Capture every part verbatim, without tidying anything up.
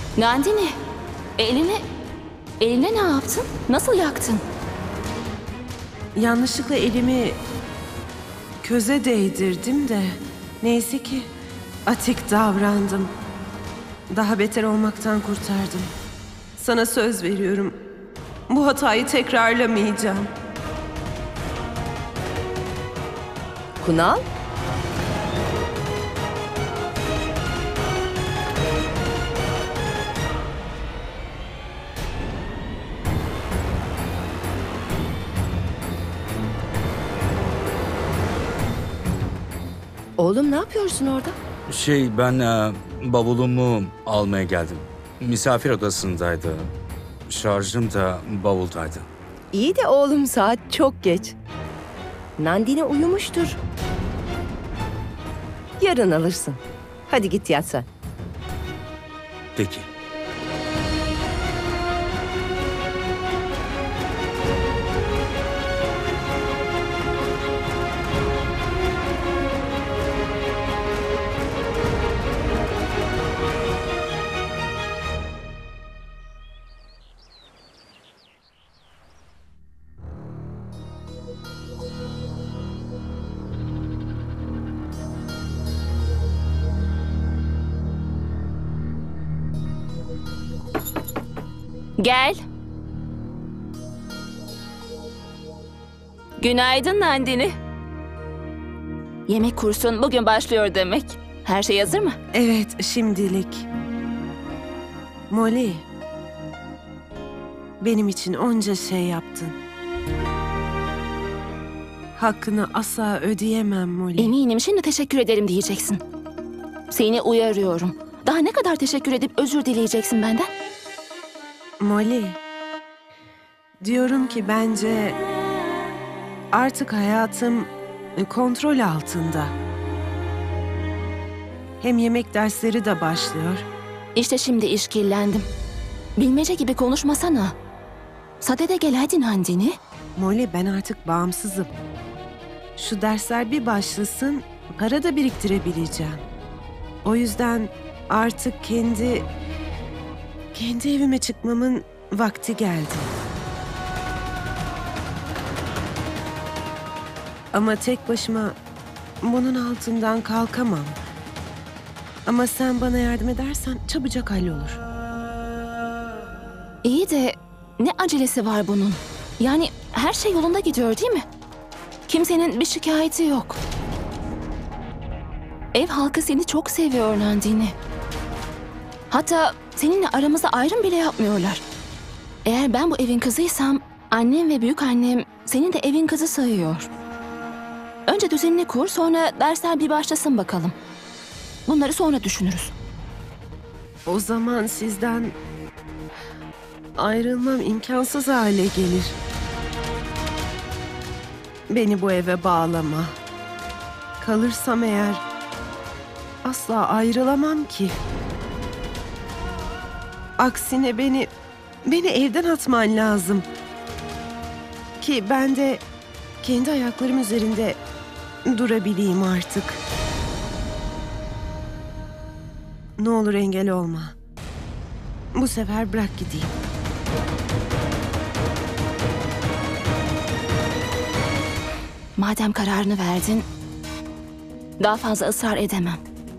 Nandini, eline, eline ne yaptın? Nasıl yaktın? Yanlışlıkla elimi köze değdirdim de neyse ki atik davrandım. Daha beter olmaktan kurtardım. Sana söz veriyorum. Bu hatayı tekrarlamayacağım. Kunal? Oğlum ne yapıyorsun orada? Şey ben e, bavulumu almaya geldim. Misafir odasındaydı. Şarjım da bavuldaydı. İyi de oğlum saat çok geç. Nandini uyumuştur. Yarın alırsın. Hadi git yat sen. Peki. Gel. Günaydın Nandini. Yemek kursun bugün başlıyor demek. Her şey hazır mı? Evet, şimdilik. Molly, benim için onca şey yaptın. Hakkını asla ödeyemem Molly. Eminim şimdi teşekkür ederim diyeceksin. Seni uyarıyorum. Daha ne kadar teşekkür edip özür dileyeceksin benden? Molly, diyorum ki bence artık hayatım kontrol altında. Hem yemek dersleri de başlıyor. İşte şimdi işkillendim. Bilmece gibi konuşmasana. Sadede gel hadi Nandini. Molly, ben artık bağımsızım. Şu dersler bir başlasın, para da biriktirebileceğim. O yüzden artık kendi... kendi evime çıkmamın vakti geldi. Ama tek başıma bunun altından kalkamam. Ama sen bana yardım edersen çabucak hallolur. İyi de ne acelesi var bunun? Yani her şey yolunda gidiyor değil mi? Kimsenin bir şikayeti yok. Ev halkı seni çok seviyor Nandini. Hatta seninle aramızda ayrım bile yapmıyorlar. Eğer ben bu evin kızıysam annem ve büyükannem senin de evin kızı sayıyor. Önce düzenini kur, sonra dersler bir başlasın bakalım. Bunları sonra düşünürüz. O zaman sizden ayrılmam imkansız hale gelir. Beni bu eve bağlama. Kalırsam eğer asla ayrılamam ki. Aksine beni beni evden atman lazım. Ki ben de kendi ayaklarım üzerinde durabileyim artık. Ne olur engel olma. Bu sefer bırak gideyim. Madem kararını verdin, daha fazla ısrar edemem.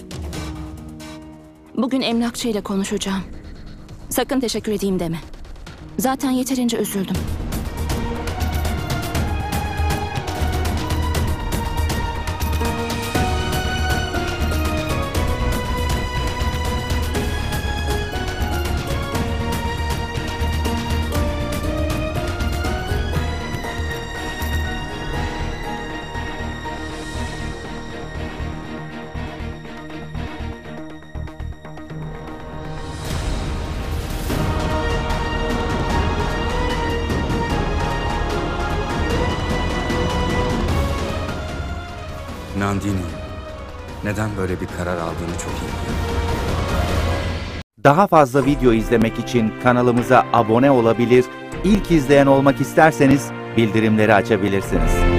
Bugün emlakçıyla konuşacağım. Sakın teşekkür edeyim deme. Zaten yeterince üzüldüm. Nandini, neden böyle bir karar aldığını çok iyi biliyorum. Daha fazla video izlemek için kanalımıza abone olabilir, ilk izleyen olmak isterseniz bildirimleri açabilirsiniz.